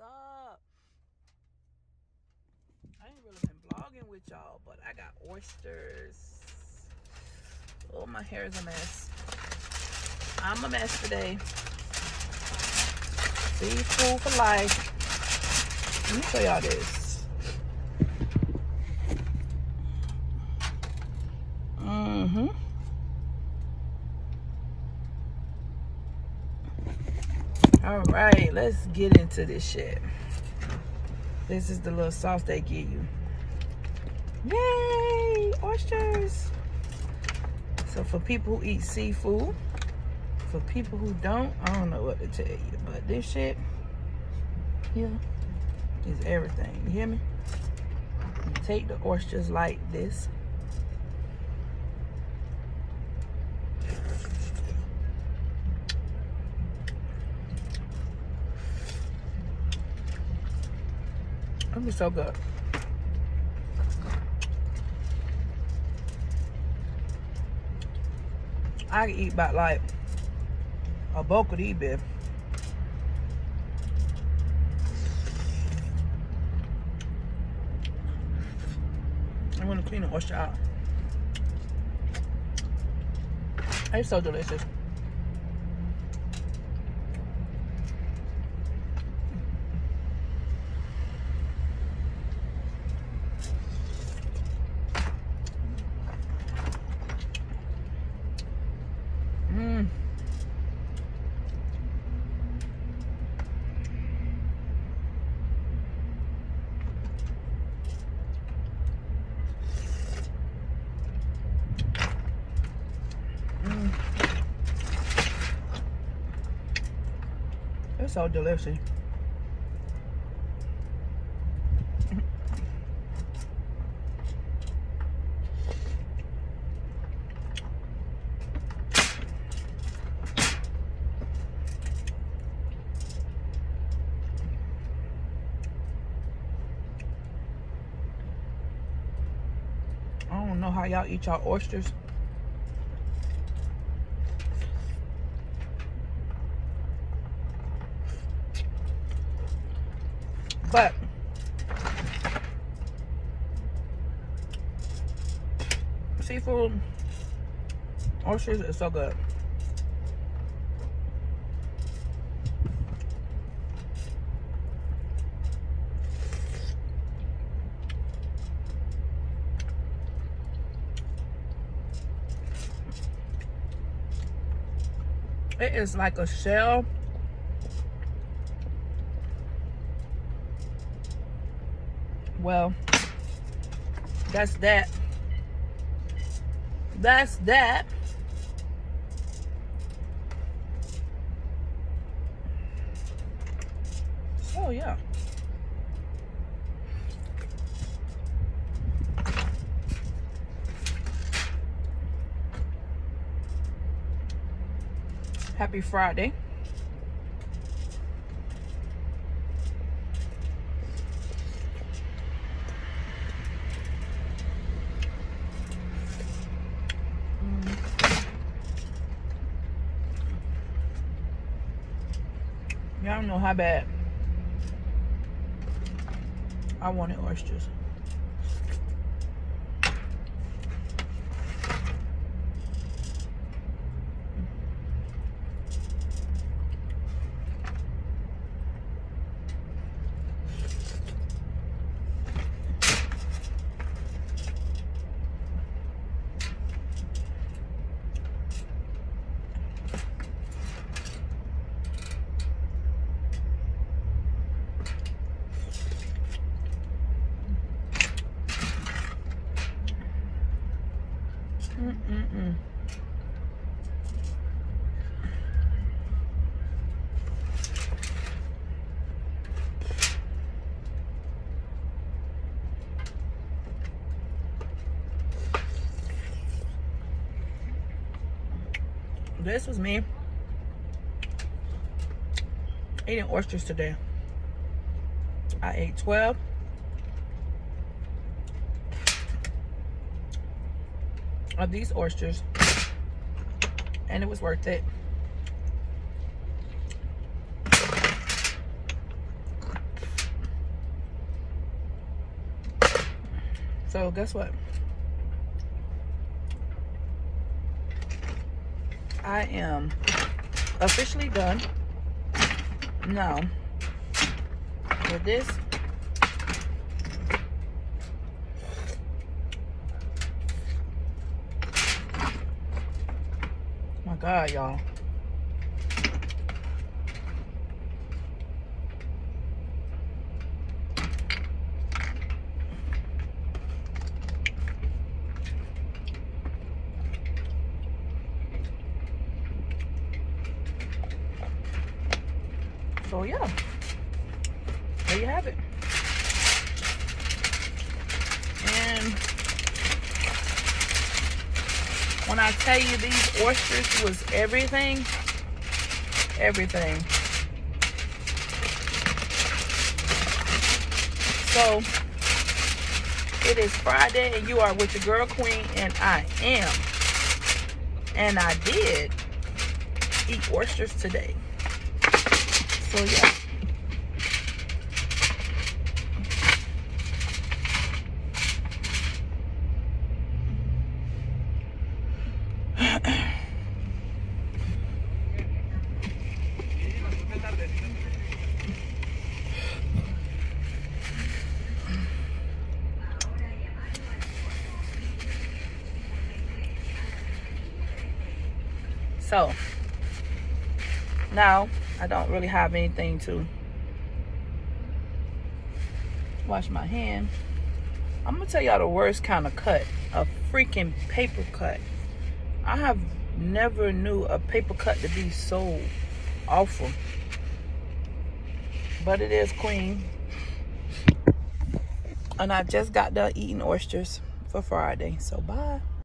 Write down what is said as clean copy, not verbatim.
up? I ain't really been vlogging with y'all, but I got oysters. Oh, my hair is a mess. I'm a mess today. Seafood for life. Let me show y'all this. All right, let's get into this shit. This is the little sauce they give you. Yay, oysters. So for people who eat seafood, for people who don't, I don't know what to tell you, but this shit here is everything. You hear me? You take the oysters like this. It'll be so good. I can eat about like a bulk of these, babe. I want to clean the oyster out. It's so delicious. It's so delicious. I don't know how y'all eat y'all oysters. But seafood, oysters is so good. It is like a shell. Well, that's that. That's that. Oh, yeah. Happy Friday. Y'all don't know how bad I wanted oysters. This was me eating oysters today. I ate 12. Of these oysters, and it was worth it. So guess what? I am officially done. Now, with this, my God, y'all. So yeah, there you have it. And when I tell you these oysters was everything, everything. So it is Friday and you are with your girl Queen, and I am. And I did eat oysters today. So yeah. So now I don't really have anything to wash my hand. I'm gonna tell y'all the worst kind of cut, a freaking paper cut. I have never knew a paper cut to be so awful, but it is Queen. And I just got done eating oysters for Friday, so bye.